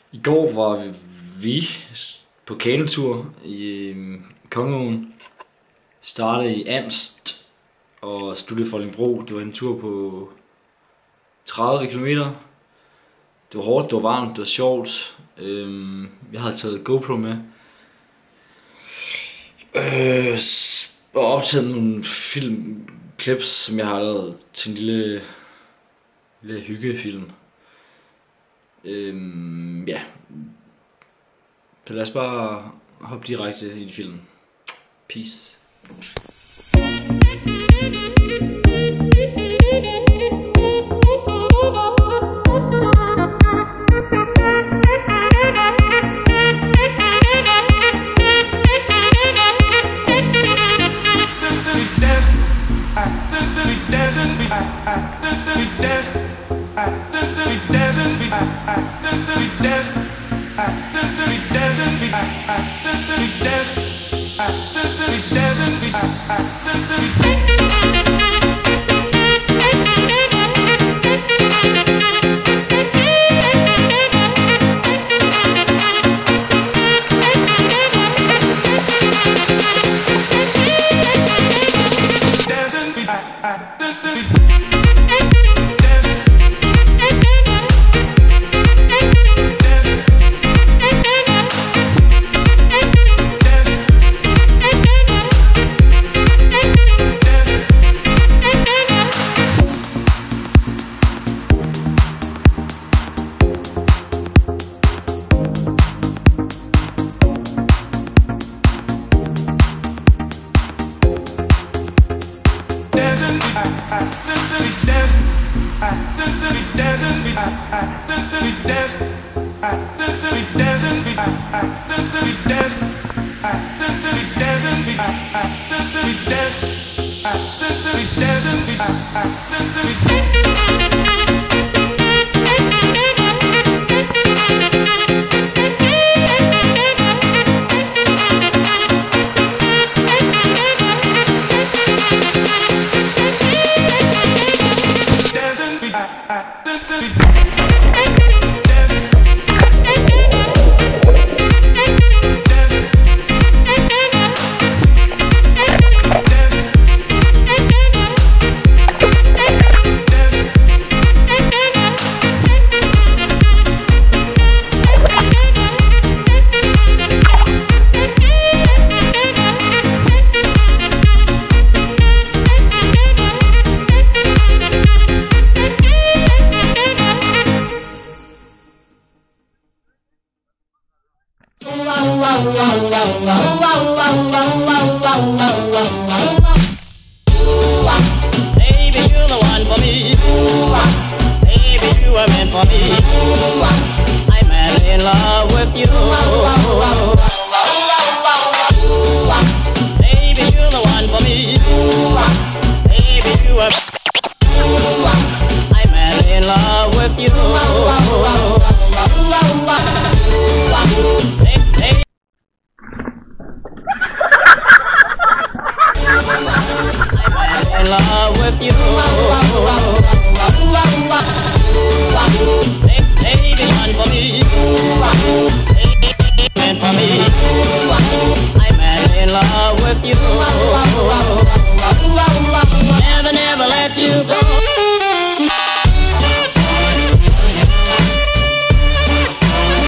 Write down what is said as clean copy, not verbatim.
I går var vi på kanoetur i Konge Åen. Startede i Annox og sluttede for Bro. Det var en tur på 30 km. Det var hårdt, det var varmt, det var sjovt. Jeg havde taget GoPro med. Og optaget nogle filmklips, som jeg har lavet til en lille hyggefilm. Ja. Så lad os bare hoppe direkte i filmen. Peace. Baby, you're the one for me. Baby, you were meant for me. I'm madly in love with you. Baby, you're the one for me. Baby, you were. I'm madly in love with you.